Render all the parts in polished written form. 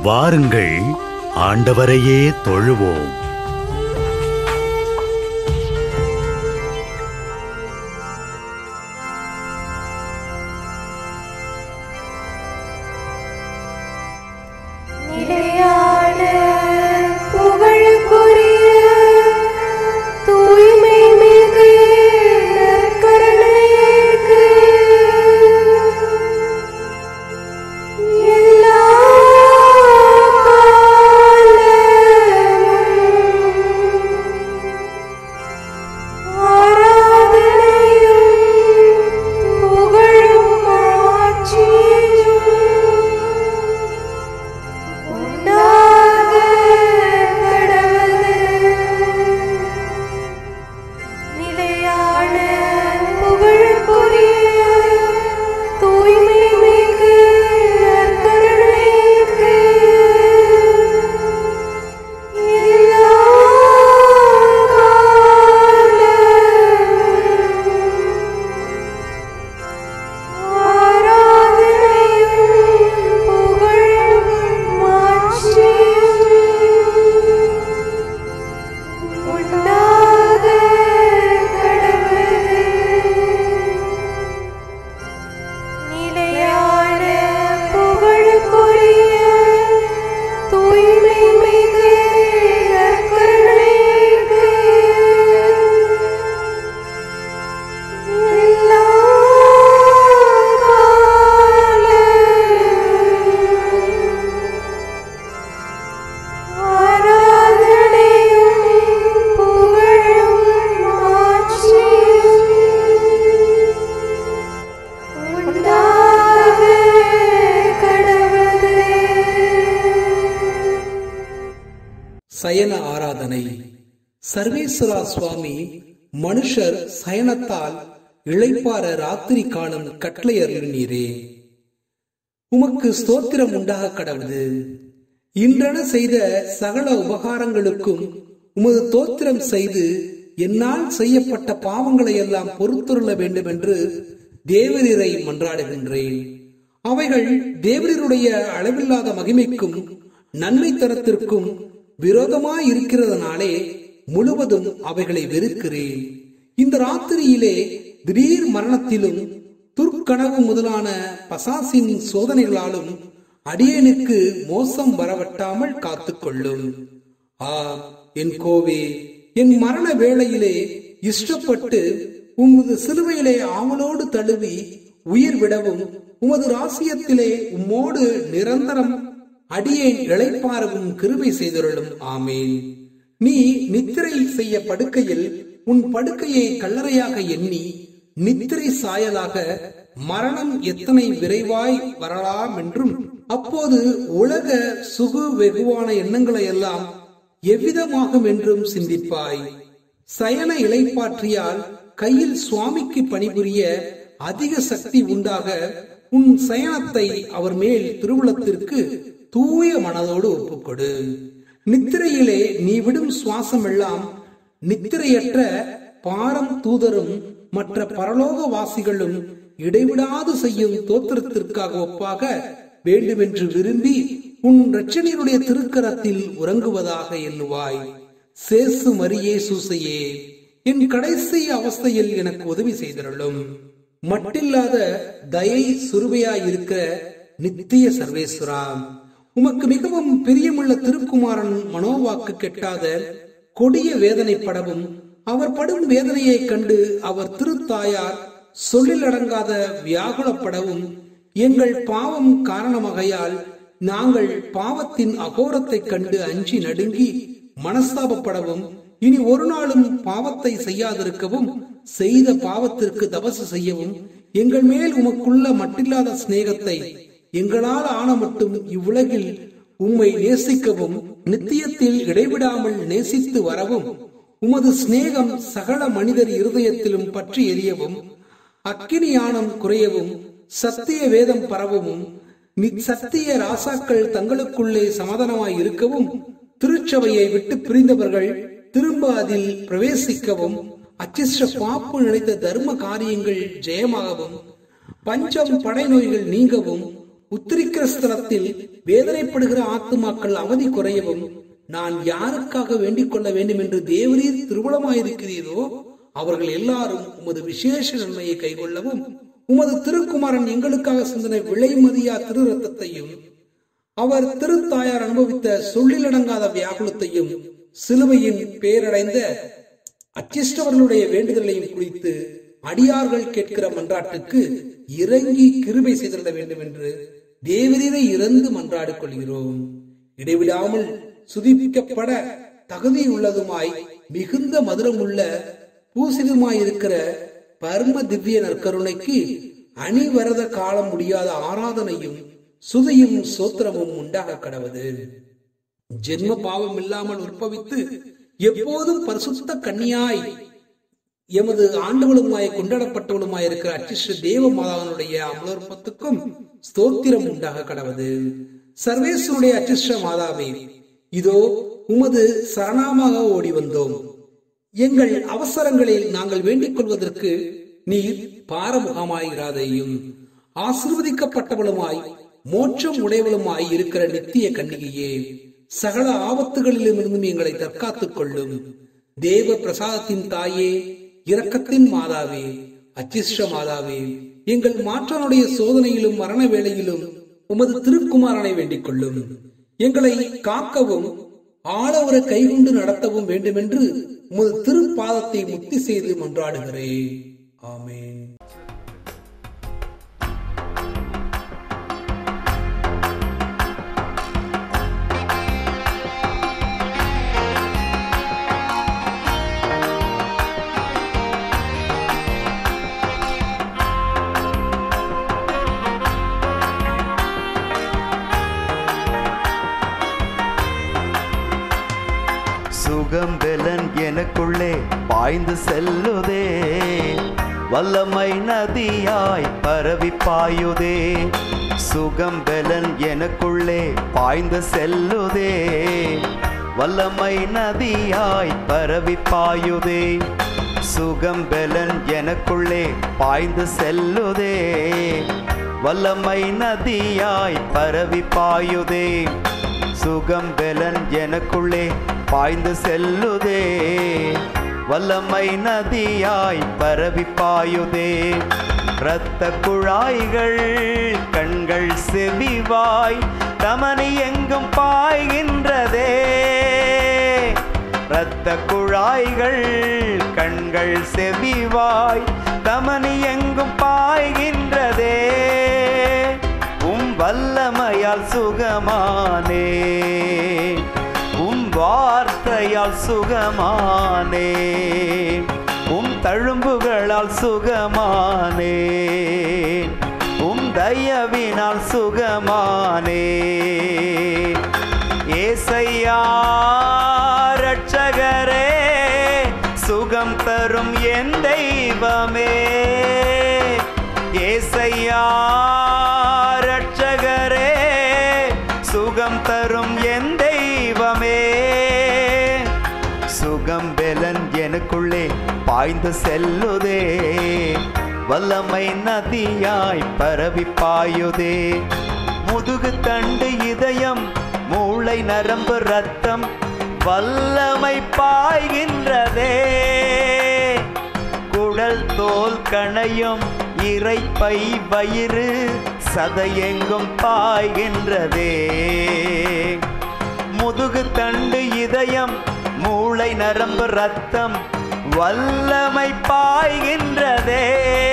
வாருங்கள், ஆண்டவரையே தொழுவோம். சயன ஆராதனை. சர்வேஸ்வரா சுவாமி மனுஷர் சயனத்தால் இளைப்பார ராத்திரி காலம் கட்டளையருளினீரே. உமக்கு ஸ்தோத்திரம் உண்டாக கடவுது. இன்றென செய்த சகல உபகாரங்களுக்கும் உமது தோத்திரம் செய்து என்னால் செய்யப்பட்ட பாவங்களை எல்லாம் பொறுத்துள்ள வேண்டும் என்று தேவரீரை மன்றாடுகின்றேன். அவைகள் தேவரீருடைய அளவில்லாத மகிமைக்கும் நன்மை தரத்திற்கும் விரோதமாய் இருக்கிறதுனாலே முழுவதும் அவைகளை வெறுக்கிறேன். இந்த ராத்திரியிலே திடீர் மரணத்திலும் துர்க்கனவு முதலான பசாசின் சோதனைகளாலும் அடியேனுக்கு மோசம் வரவட்டாமல் காத்துக்கொள்ளும். என் கோவே, என் மரண வேளையிலே இஷ்டப்பட்டு உமது சிலுவையிலே ஆவலோடு தழுவி உயிர் விடவும் உமது ராசியத்திலே உம்மோடு நிரந்தரம் அடியேன் இளைப்பாரவும் கிருபை செய்தருளும். ஆமேன். நீ நித்திரை செய்ய படுக்கையில் உன் படுக்கையை கல்லறையாக எண்ணி நித்திரை சாயலாக மரணம் எத்தனை விரைவாய் வரலாம் என்றும் அப்போது உலக சுகு வெகுவான எண்ணங்களை எல்லாம் எவ்விதமாகும் என்றும் சிந்திப்பாய். சயன இளைப்பாற்றியால் கையில் சுவாமிக்கு பணிபுரிய அதிக சக்தி உண்டாக உன் சயனத்தை அவர் மேல் திருவுளத்திற்கு தூய மனதோடு ஒப்புக்கொடு. நித்திரையிலே நீ விடும் சுவாசம் எல்லாம் நித்திரையற்ற பாரம் தூதரும் மற்ற பரலோக வாசிகளும் இடைவிடாது செய்யும் தோத்திரத்திற்காக ஒப்பாக வேண்டுமென்று விரும்பி உன் இரட்சணியருடைய திருக்கரத்தில் உறங்குவதாக எண்ணுவாய். சேசு மரியே சூசையே, என் கடைசி அவஸ்தையில் எனக்கு உதவி செய்தருளும். மட்டில்லாத தயை சுருவையாயிருக்க நித்திய சர்வேஸ்வரா, உமக்கு மிகவும் பிரியமுள்ள திருக்குமாரன் மனோவாக்கு கெட்டாத கொடிய வேதனைப்படவும் அவர் படும் வேதனையை கண்டு அவர் திருத்தாயார் சொல்லிலடங்காத வியாகுலப்படவும் எங்கள் பாவம் காரணமாகையால் நாங்கள் பாவத்தின் அகோரத்தை கண்டு அஞ்சி நடுங்கி மனஸ்தாபப்படவும் இனி ஒரு நாளும் பாவத்தை செய்யாதிருக்கவும் செய்த பாவத்திற்கு தபசு செய்யவும் எங்கள் மேல் உமக்குள்ள மட்டில்லாத சிநேகத்தை எங்களால் ஆன மட்டும் இவ்வுலகில் உம்மை நேசிக்கவும் நித்தியத்தில் இடைவிடாமல் நேசித்து வரவும் உமது சிநேகம் சகல மனிதர் இருதயத்திலும் பற்றி எரியவும் அக்கினியானம் குறையவும் சத்திய வேதம் பரவவும் சத்திய ராசாக்கள் தங்களுக்குள்ளே சமாதானமாய் இருக்கவும் திருச்சபையை விட்டு பிரிந்தவர்கள் திரும்ப அதில் பிரவேசிக்கவும் அச்சிஷ்ட பாப்பு நினைத்த தர்ம காரியங்கள் ஜெயமாகவும் பஞ்சம் படை நோய்கள் நீங்கவும் உத்திரிக்கிற ஸ்தலத்தில் வேதனைப்படுகிற ஆத்துமாக்கள் அவதி குறையவும் நான் யாருக்காக வேண்டிக் கொள்ள வேண்டும் என்று தேவரீர் திருவுளமாயிருக்கிறீரோ அவர்கள் எல்லாரும் உமது விசேஷ நன்மையை கைகொள்ளவும் உமது திருக்குமாரன் எங்களுக்காக சிந்தனை விலைமதியா திரு ரத்தத்தையும் அவர் திருத்தாயார் அனுபவித்த சொல்லிலடங்காத வியாகுலத்தையும் சிலுவையின் பேரடைந்த அச்சிஷ்டவர்களுடைய வேண்டுதலையும் குறித்து அடியார்கள் கேட்கிற மன்றாட்டுக்கு இறங்கி கிருபை செய்திட வேண்டும் என்று தேவரீரை இறந்து மன்றாடிக் கொள்கிறோம். இடைவிடாமல் சுதிப்பிக்கப்பட தகுதியுள்ளதுமாய் மிகுந்த மதுரமுள்ள பூசிதமாயிருக்கிற பரம திவ்ய நற்கருணைக்கு அணிவரத காலம் முடியாத ஆராதனையும் சுதியும் சோத்திரமும் உண்டாக கடவது. ஜென்ம பாவம் இல்லாமல் உற்பவித்து எப்போதும் பரிசுத்த கன்னியாய் எமது ஆண்டுகளுமாய் கொண்டாடப்பட்டவளுமாய் இருக்கிற அச்சிஷ்ட தேவ மாதாவனுடைய அமலோற்பத்துக்கும் ஸ்தோத்திரம் உண்டாக கடவது. சர்வேஸ்வருடைய அச்சிஷ்ட மாதாவே, இதோ உமது சரணாமாக ஓடி வந்தோம். எங்கள் அவசரங்களில் நாங்கள் வேண்டிக் கொள்வதற்கு நீர் பாரமுகமாயிராதையும் ஆசீர்வதிக்கப்பட்டவளுமாய் மோட்சம் உடையவளுமாய் இருக்கிற நித்திய கன்னிகையே, சகல ஆபத்துகளிலிருந்தும் எங்களை தற்காத்துக் கொள்ளும். தேவ பிரசாதத்தின் தாயே, இரக்கத்தின் மாதாவே, அச்சிஷ்ட மாதாவே, எங்கள் மாற்றனுடைய சோதனையிலும் மரண வேளையிலும் உமது திருக்குமாரனை வேண்டிக் கொள்ளும். எங்களை காக்கவும் ஆளவர கைகொண்டு நடத்தவும் வேண்டுமென்று உமது திருப்பாதத்தை முத்தி செய்து மன்றாடுகிறேன். ஆமென். சுகம்பெலன் எனக்குள்ளே பாய்ந்து செல்லுதே, வல்லமை நதியாய் பரவி பாயுதே. சுகம்பெலன் எனக்குள்ளே பாய்ந்து செல்லுதே, வல்லமை நதியாய் பரவி பாயுதே. சுகம்பெலன் எனக்குள்ளே பாய்ந்து செல்லுதே, வல்லமை நதியாய் பரவி பாயுதே. சுகம்பெலன் எனக்குள்ளே பாய்ந்து செல்லுதே, வல்லமை நதியாய் பரவி பாயுதே. இரத்த குழாய்கள் கண்கள் செவிவாய் தமனி எங்கும் பாய்கின்றதே. இரத்த குழாய்கள் கண்கள் செவிவாய் தமனி எங்கும் பாய்கின்றதே. வல்லமையால் சுகமானே, வார்த்தையால் சுகமானே, தழும்புகளால் சுகமானே, தயவினால் சுகமானே. ஏசையா ரட்சகரே, சுகம் தரும் என் தெய்வமே. ஏசையா ரட்சகரே, சுகம் தரும் என் தெய்வமே. சுகம்பெலன் எனக்குள்ளே பாய்ந்து செல்லுதே, வல்லமை நதியாய் பரவி பாயுதே. முதுகு தண்டு இதயம் மூளை நரம்பு ரத்தம் வல்லமை பாய்கின்றதே. குடல் தோல் கணையும் இரைப்பை வயிறு சதையெங்கும் பாய்கின்றதே. முதுகு தண்டு இதயம் மூளை நரம்பு ரத்தம் வல்லமை பாய்கின்றதே.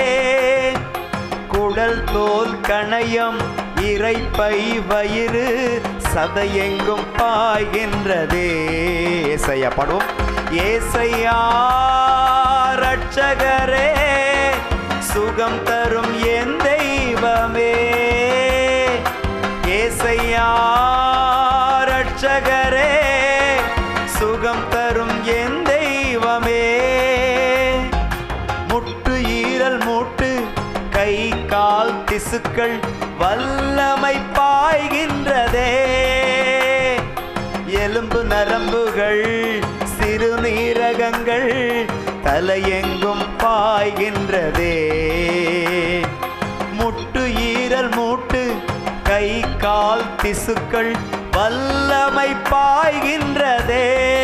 குடல் தோல் கணையம் இரைப்பை வயிறு சதையெங்கும் பாய்கின்றதே. ஏசையா பாடுவோம். ஏசையா ரட்சகரே, சுகம் தரும் என் தெய்வமே. ஏசையா ரட்சகரே, சுகம் தரும் என் தெய்வமே. முட்டு ஈரல் மூட்டு கை கால் திசுக்கள் வல்லமை பாய்கின்றதே. எலும்பு நரம்புகள் சிறுநீரகங்கள் தலையெங்கும் பாய்கின்றதே. முட்டு ஈரல் மூட்டு கால் திசுக்கள் வல்லமை பாய்கின்றதே.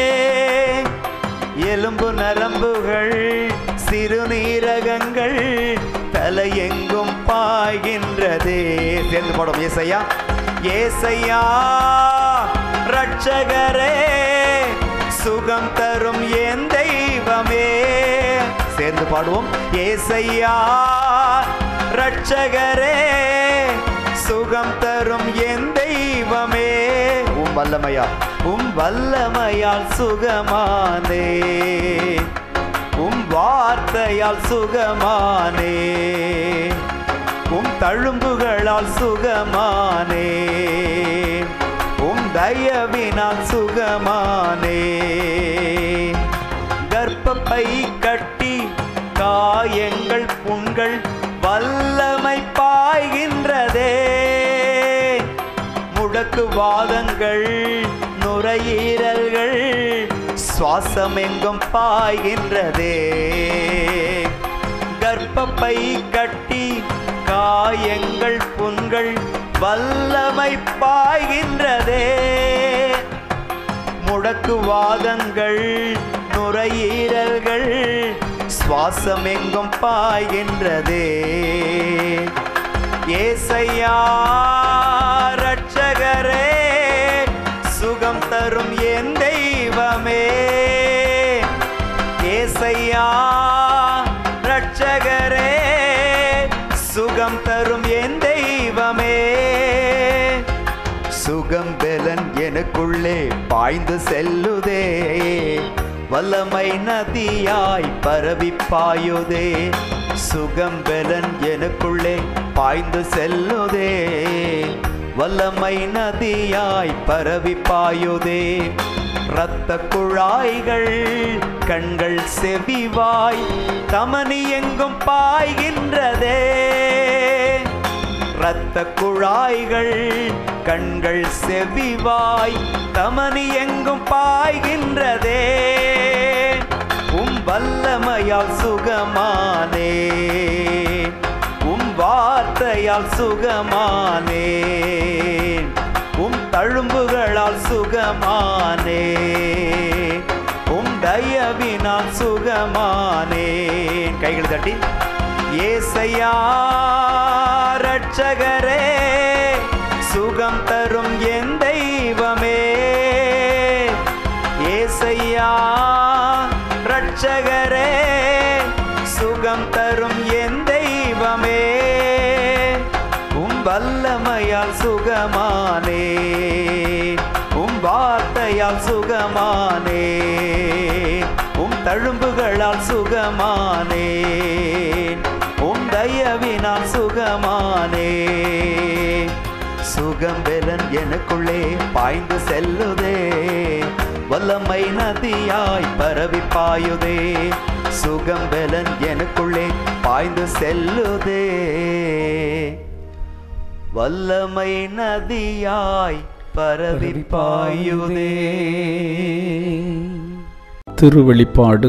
எலும்பு நரம்புகள் சிறுநீரகங்கள் தலையெங்கும் பாய்கின்றதே. சேர்ந்து பாடும். ஏசையா ஏசையா ரட்சகரே, சுகம் தரும் என் தெய்வமே. சேர்ந்து பாடுவோம். ஏசையா ரட்சகரே, சுகம் தரும் என் தெய்வமே. உம் வல்லமையால் சுகமானே, உம் வார்த்தையால் சுகமானே, உம் தழும்புகளால் சுகமானே, உம் தயவினால் சுகமானே. கர்ப்பப்பை கட்டி காயங்கள் புண்கள் வல்லமை பாய்கின்றதே. முடக்குவாதங்கள் நுரையீரல்கள் சுவாசமெங்கும் பாய்கின்றதே. கர்ப்பப்பை கட்டி காயங்கள் புண்கள் வல்லமை பாய்கின்றதே. முடக்குவாதங்கள் நுரையீரல்கள் சுவாசமெங்கும் பாய்கின்றதே. ஏசையா ரட்சகரே, சுகம் தரும் என் தெய்வமே. ஏசையா ரட்சகரே, சுகம் தரும் என் தெய்வமே. சுகம் பெலன் எனக்குள்ளே பாய்ந்து செல்லுதே, வல்லமை நதியாய் பரவி பாயுதே. சுகம் பெலன் எனக்குள்ளே பாய்ந்து செல்லுதே, வல்லமை நதியாய் பரவி பாயுதே. இரத்த குழாய்கள் கண்கள் செவிவாய் தமனி எங்கும் பாய்கின்றதே. இரத்த குழாய்கள் கண்கள் செவிவாய் தமனி எங்கும் பாய்கின்றதே. உம் வல்லமையால் சுகமானே, உம் வார்த்தையால் சுகமானே, உம் தழும்புகளால் சுகமானே, உம் தயவினால் சுகமானே. கைகள் தட்டி. ஏசையா ரட்சகரே, சுகம் தரும் என் தெய்வமே. ஏசையா ரட்சகரே, சுகம் தரும் என் தெய்வமே. உம் வல்லமையால் சுகமானே, உம் வார்த்தையால் சுகமானே, உம் தழும்புகளால் சுகமானே, உம் தயவினால் சுகமானே. சுகம் பெலன் எனக்குள்ளே பாய்ந்து செல்லுதே, வல்லமை நதியாய் பரவி பாயுதே. சுகம் பெலன் எனக்குள்ளே பாய்ந்து செல்லுதே, வல்லமை நதியாய் பரவி பாயுதே. திருவெளிப்பாடு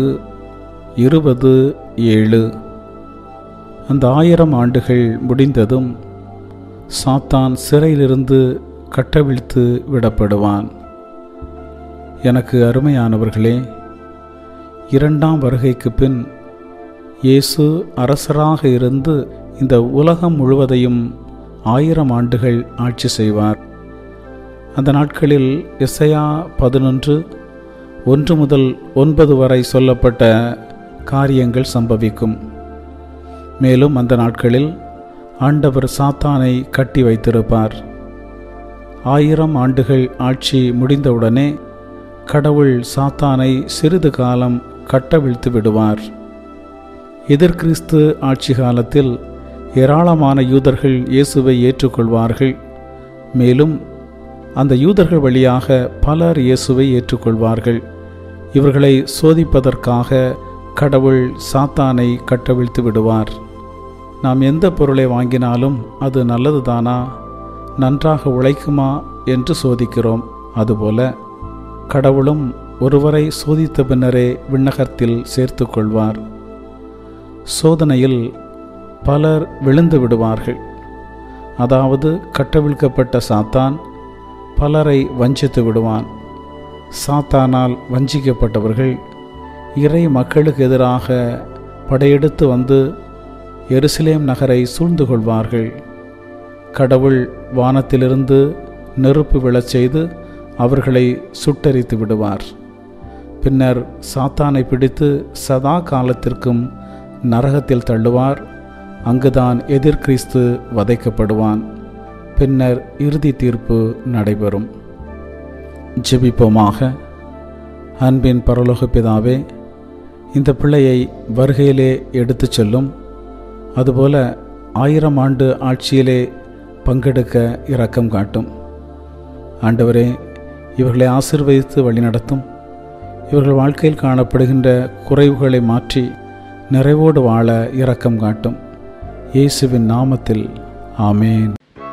20:7. அந்த 1000 ஆண்டுகள் முடிந்ததும் சாத்தான் சிறையிலிருந்து கட்டவிழ்த்து விடப்படுவான். எனக்கு அருமையானவர்களே, 2ஆம் வருகைக்கு பின் இயேசு அரசராக இருந்து இந்த உலகம் முழுவதையும் 1000 ஆண்டுகள் ஆட்சி செய்வார். அந்த நாட்களில் எசையா 11:1-9 வரை சொல்லப்பட்ட காரியங்கள் சம்பவிக்கும். மேலும் அந்த நாட்களில் ஆண்டவர் சாத்தானை கட்டி வைத்திருப்பார். 1000 ஆண்டுகள் ஆட்சி முடிந்தவுடனே கடவுள் சாத்தானை சிறிது காலம் கட்டவிழ்த்து விடுவார். எதிர்கிறிஸ்து ஆட்சி காலத்தில் ஏராளமான யூதர்கள் இயேசுவை ஏற்றுக்கொள்வார்கள். மேலும் அந்த யூதர்கள் வழியாக பலர் இயேசுவை ஏற்றுக்கொள்வார்கள். இவர்களை சோதிப்பதற்காக கடவுள் சாத்தானை கட்டவிழ்த்து விடுவார். நாம் எந்த பொருளை வாங்கினாலும் அது நல்லதுதானா, நன்றாக உழைக்குமா என்று சோதிக்கிறோம். அதுபோல கடவுளும் ஒருவரை சோதித்த பின்னரே விண்ணகத்தில் சேர்த்து கொள்வார். சோதனையில் பலர் விழுந்து விடுவார்கள். அதாவது கட்டவிழ்க்கப்பட்ட சாத்தான் பலரை வஞ்சித்து விடுவான். சாத்தானால் வஞ்சிக்கப்பட்டவர்கள் இறை மக்களுக்கு எதிராக படையெடுத்து வந்து எருசலேம் நகரை சூழ்ந்து கொள்வார்கள். கடவுள் வானத்திலிருந்து நெருப்பு விழச் செய்து அவர்களை சுட்டெரித்து விடுவார். பின்னர் சாத்தானை பிடித்து சதா காலத்திற்கும் நரகத்தில் தள்ளுவார். அங்குதான் எதிர்கிறிஸ்து வதைக்கப்படுவான். பின்னர் இறுதி தீர்ப்பு நடைபெறும். ஜெபிப்போமாக. அன்பின் பரலோக பிதாவே, இந்த பிள்ளையை வருகையிலே எடுத்துச் செல்லும். அதுபோல 1000 ஆண்டு ஆட்சியிலே பங்கெடுக்க இரக்கம் காட்டும். ஆண்டவரே, இவர்களை ஆசீர்வதித்து வழிநடத்தும். இவர்கள் வாழ்க்கையில் காணப்படுகின்ற குறைவுகளை மாற்றி நிறைவோடு வாழ இரக்கம் காட்டும். இயேசுவின் நாமத்தில் ஆமேன்.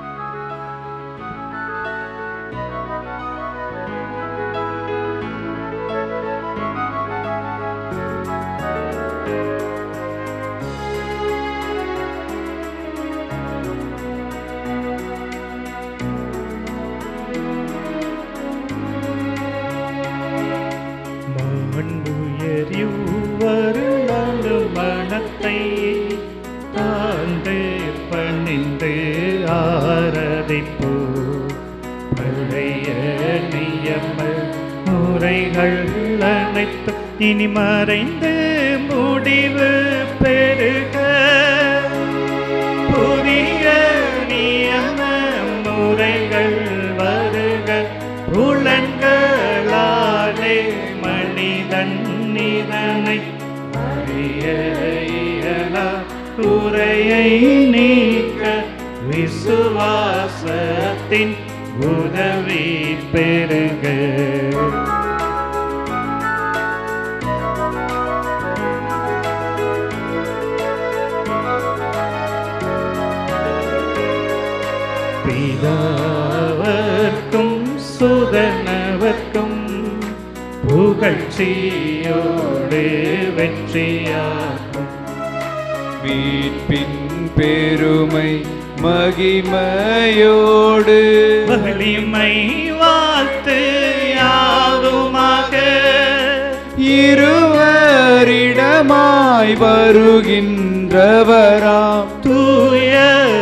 மனத்தை தாழ்ந்து பணிந்து ஆராதிப்போ. பழைய நியம முறைகள் அனைத்து இனி மறைந்து முடிவு பெருக. புதிய நியம முறைகள் வருக. புலன்களாலே மனிதன் இதனை அறிய இயலா. குறையை நீக்க விசுவாசத்தின் உதவி பெருக. பிதாவர்க்கும் சுதனவர்க்கும் புகழ்ச்சியோடு வெற்றியாகும். மீட்பின் பெருமை மகிமையோடு வலிமை வாழ்த்து யாவுமாக. இருவரிடமாய் வருகின்றவராம் தூய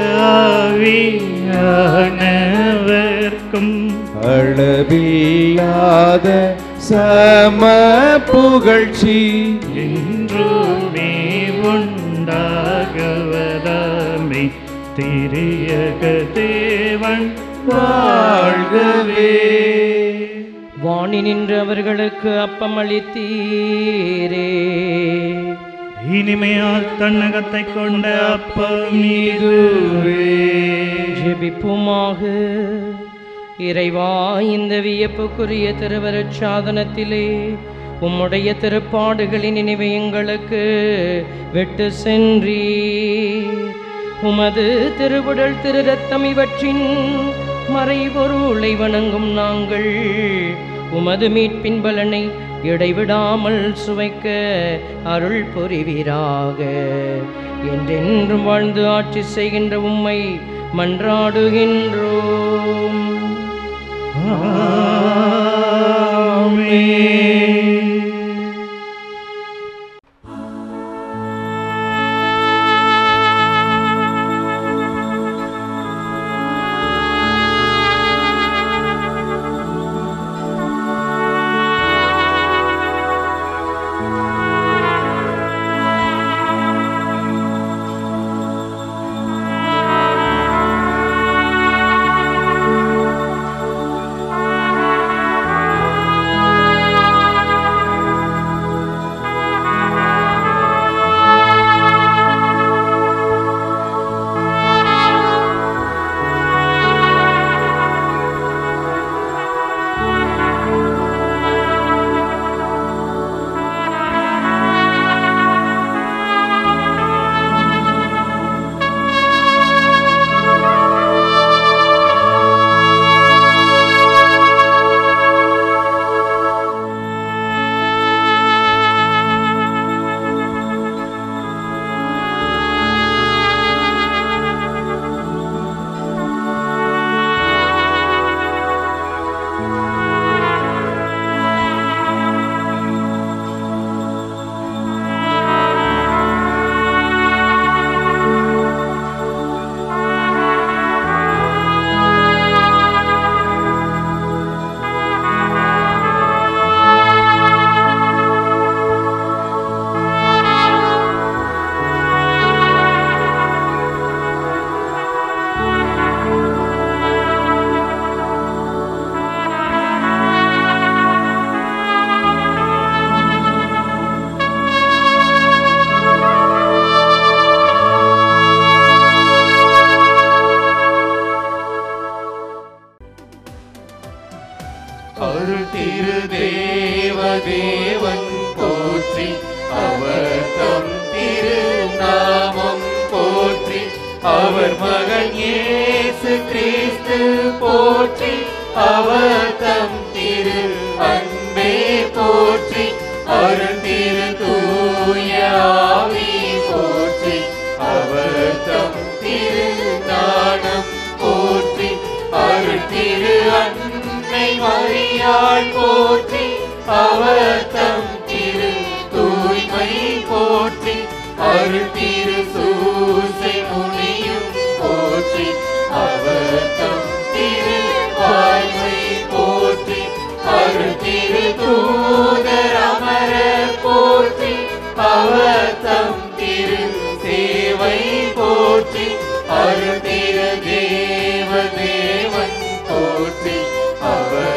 ஆவியானவர்க்கும் அளவில்லாத சம புகழ்ச்சி என்றுமே உண்டாகவதாமே. திரியக தேவன் வாழ்கவே. வாணி நின்று அவர்களுக்கு அப்பம் அளித்தீரே. இனிமையால் தன்னகத்தை கொண்ட அப்பம் இதுவே. ஜெபிப்புமாக. இறைவா, இந்த வியப்புக்குரிய திருவருட் சாதனத்திலே உம்முடைய திருப்பாடுகளின் நினைவை எங்களுக்கு விட்டு சென்றீர். உமது திருவுடல் திரு ரத்தம் இவற்றின் மறைபொருளை வணங்கும் நாங்கள் உமது மீட்பின் பலனை இடைவிடாமல் சுவைக்க அருள் புரிவீராக. என்றென்றும் வாழ்ந்து ஆட்சி செய்கின்ற உம்மை மன்றாடுகின்றோம். அருள் திரு தேவன் போற்றி, அவர் தம் திரு நாமம் போற்றி, அவர் மகன் இயேசு கிறிஸ்து போற்றி, அவர் தம் திரு அன்பே போற்றி, அருள் திரு தூய ஆவி போற்றி, அவர் தம் திரு ஞானம் போற்றி, அருள் திரு அன்னை மரியாள் போற்றி, அவர் தம் திரு தூய்மை போற்றி, அருள் திரு சூசை முனியும் போற்றி, அவர் தம் திரு வாய்மை போற்றி, அருள் திரு தூதர் அமர போற்றி, அவர் தம் திரு சேவை போற்றி, அருள் திரு தேவன் போற்றி, அவர்